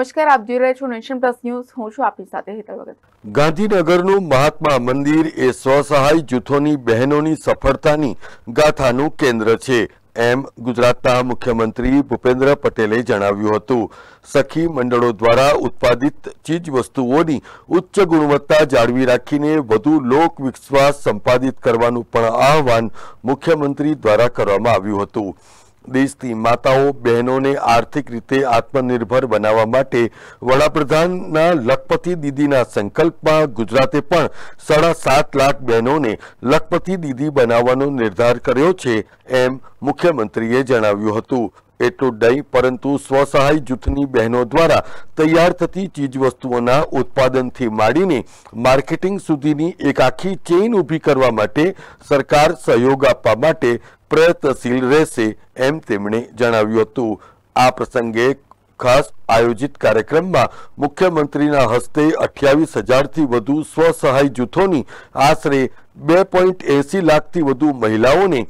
નમસ્કાર, આપ જોઈ રહ્યા છો નેશન પ્લસ ન્યૂઝ। હું છું આપની સાથે હેતલ ભગત। ગાંધીનગરનું મહાત્મા મંદિર એ સ્વસહાય જૂથોની બહેનોની સફળતાની ગાથાનું કેન્દ્ર છે, એમ ગુજરાતના મુખ્યમંત્રી ભૂપેન્દ્ર પટેલે જણાવ્યું હતું। સખી મંડળો દ્વારા ઉત્પાદિત ચીજ વસ્તુઓની ઉચ્ચ ગુણવત્તા જાળવી રાખીને વધુ લોક વિશ્વાસ સંપાદિત કરવાનું પણ આહવાન મુખ્યમંત્રી દ્વારા કરવામાં આવ્યું હતું। દેશની માતાઓ બહેનોને આર્થિક રીતે આત્મનિર્ભર બનાવવા માટે વડાપ્રધાનના લખપતિ દીદીના સંકલ્પમાં ગુજરાતે પણ 7.5 લાખ બહેનોને લખપતિ દીદી બનાવવાનો નિર્ધાર કર્યો છે, એમ મુખ્યમંત્રીએ જણાવ્યું હતું। એટલું જ નહીં પરંતુ સ્વસહાય જૂથની બહેનો દ્વારા તૈયાર થતી ચીજવસ્તુઓના ઉત્પાદનથી માંડીને માર્કેટિંગ સુધીની એક આખી ચેઇન ઊભી કરવા માટે સરકાર સહયોગ આપવા માટે પ્રયત્નશીલ રહેશે, એમ તેમણે જણાવ્યું હતું। આ પ્રસંગે ખાસ આયોજિત કાર્યક્રમમાં મુખ્યમંત્રીના હસ્તે 28,000થી વધુ સ્વસહાય જૂથોની આશરે 2.80 લાખથી વધુ મહિલાઓને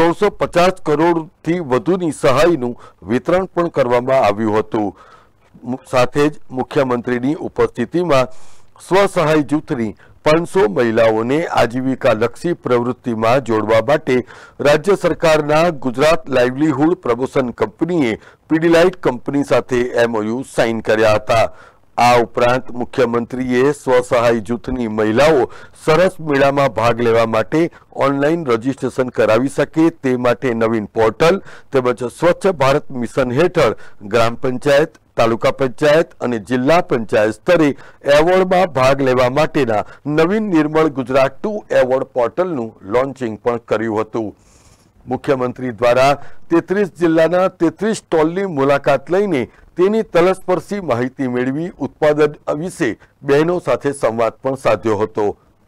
350 કરોડથી વધુની સહાયનું વિતરણ પણ કરવામાં આવ્યું હતું। સાથે જ મુખ્યમંત્રીની ઉપસ્થિતિમાં સ્વસહાય જૂથની 500 મહિલાઓને આજીવિકાલક્ષી પ્રવૃત્તિમાં જોડવા માટે રાજ્ય સરકારના ગુજરાત લાઇવલીહુડ પ્રમોશન કંપનીએ પીડીલાઇટ કંપની સાથે MOU સાઇન કર્યા હતા। આ ઉપરાંત મુખ્યમંત્રીએ સ્વસહાય જૂથની મહિલાઓ સરસ મેળામાં ભાગ લેવા માટે ઓનલાઈન રજીસ્ટ્રેશન કરાવી શકે તે માટે નવીન પોર્ટલ તેમજ સ્વચ્છ ભારત મિશન હેઠળ ગ્રામ પંચાયત, તાલુકા પંચાયત અને જિલ્લા પંચાયત સ્તરે એવોર્ડમાં ભાગ લેવા માટેના નવીન નિર્મળ ગુજરાત 2 એવોર્ડ પોર્ટલનું લોન્ચિંગ પણ કર્યું હતું। મુખ્યમંત્રી દ્વારા 33 જિલ્લાના 33 સ્ટોલની મુલાકાત લઈને તેની તલસ્પર્શી માહિતી મેળવી ઉત્પાદન વિશે બહેનો સાથે સંવાદ પણ સાધ્યો હતો।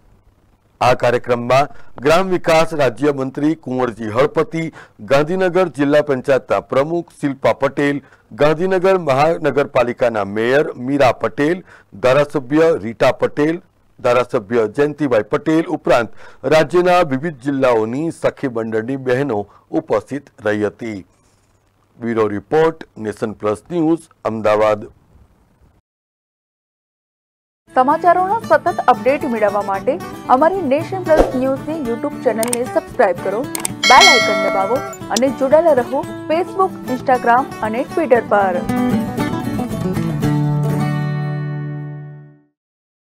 આ કાર્યક્રમમાં ગ્રામ વિકાસ રાજ્યમંત્રી કુંવરજી હળપતિ, ગાંધીનગર જિલ્લા પંચાયતના પ્રમુખ શિલ્પા પટેલ, ગાંધીનગર મહાનગરપાલિકાના મેયર મીરા પટેલ, ધારાસભ્ય રીટા પટેલ, ધારાસભ્ય જયંતિભાઈ પટેલ ઉપરાંત રાજ્યના વિવિધ જિલ્લાઓની સખી મંડળની બહેનો ઉપસ્થિત રહી હતી। Bureau report, Nation Plus News, Ahmedabad. સમાચારોના સતત અપડેટ મેળવવા માટે અમારી નેશન પ્લસ ન્યૂઝની યુટ્યુબ ચેનલને સબસ્ક્રાઇબ કરો, બેલ આઇકન દબાવો અને જોડાયેલા રહો ફેસબુક, ઇન્સ્ટાગ્રામ અને ટ્વિટર પર।